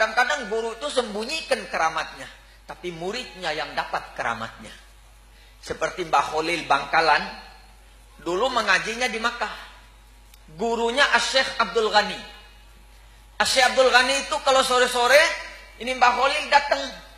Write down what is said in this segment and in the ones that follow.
Kadang-kadang guru itu sembunyikan keramatnya, tapi muridnya yang dapat keramatnya. Seperti Mbah Khalil Bangkalan, dulu mengajinya di Makkah. Gurunya Asy-Syaikh Abdul Ghani. Asy-Syaikh Abdul Ghani itu kalau sore-sore, ini Mbah Khalil datang.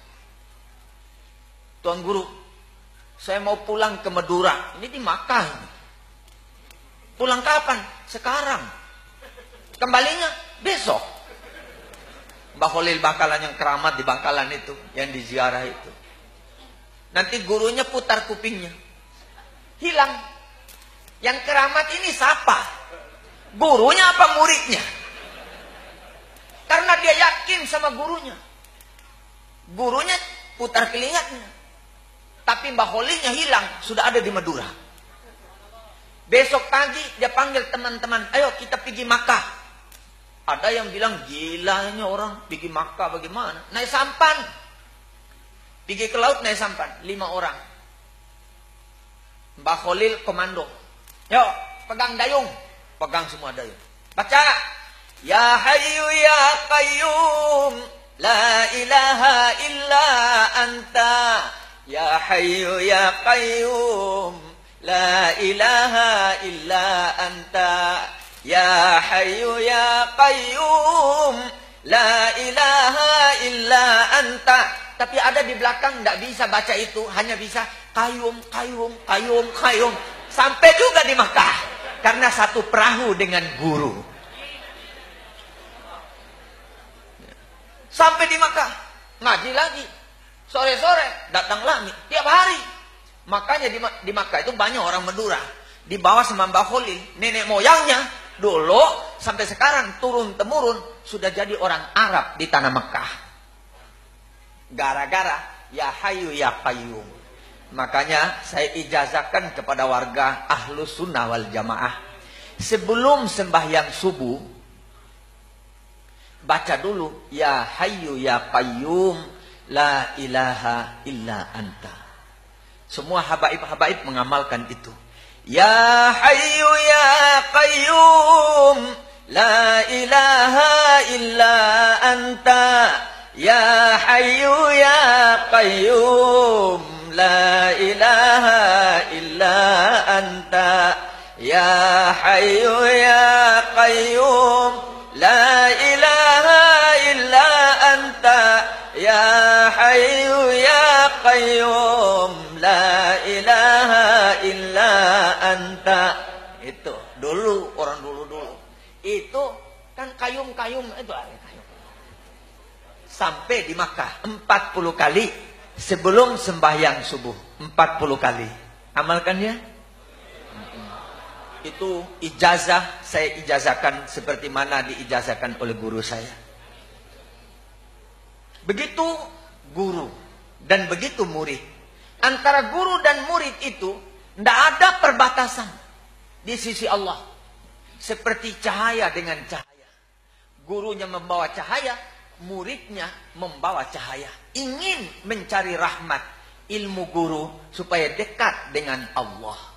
Tuan Guru, saya mau pulang ke Madura. Ini di Makkah ini. Pulang kapan? Sekarang. Kembalinya besok. Mbah Khalil Bangkalan yang keramat di Bangkalan itu, yang diziarah itu. Nanti gurunya putar kupingnya. Hilang. Yang keramat ini siapa? Gurunya apa muridnya? Karena dia yakin sama gurunya. Gurunya putar kelihatan. Tapi Mbah Khalilnya hilang, sudah ada di Madura. Besok pagi dia panggil teman-teman, ayo kita pergi Makkah. Ada yang bilang, gilanya orang pergi Makkah bagaimana? Naik sampan. Pergi ke laut naik sampan, 5 orang. Mbah Khalil komando. Yuk, pegang dayung. Pegang semua dayung. Baca. Ya Hayyu Ya Qayyum, La ilaha illa anta. Ya Hayyu Ya Qayyum, La ilaha illa anta. Ya Hayyu Ya Qayyum, La ilaha illa anta. Tapi ada di belakang tidak bisa baca itu, hanya bisa qayyum, qayyum, qayyum, qayyum. Sampai juga di Makkah, karena satu perahu dengan guru. Sampai di Makkah, ngaji lagi. Sore-sore datang lagi, tiap hari. Makanya di Makkah itu banyak orang Madura. Dibawa sama Mbah Khalil, nenek moyangnya dulu sampai sekarang turun-temurun sudah jadi orang Arab di tanah Makkah. Gara-gara Ya Hayyu Ya Qayyum. Makanya saya ijazahkan kepada warga Ahlus Sunnah wal Jamaah, sebelum sembahyang subuh baca dulu Ya Hayyu Ya Qayyum, La ilaha illa anta. Semua habaib-habaib mengamalkan itu. Ya Hayyu Ya Qayyum, La ilaha illa anta. Ya Hayyu Ya Qayyum, La ilaha illa anta. Ya Hayyu Ya Qayyum, La ilaha illa anta. Ya Hayyu Ya Qayyum, La ilaha illa anta. Itu dulu, orang dulu. Itu kan kayum-kayum itu ada kayum. Sampai di Makkah 40 kali sebelum sembahyang subuh. 40 kali. Amalkan ya. Itu ijazah, saya ijazahkan seperti mana diijazahkan oleh guru saya. Begitu guru dan begitu murid. Antara guru dan murid itu tidak ada perbatasan di sisi Allah. Seperti cahaya dengan cahaya. Gurunya membawa cahaya, muridnya membawa cahaya. Ingin mencari rahmat ilmu guru supaya dekat dengan Allah.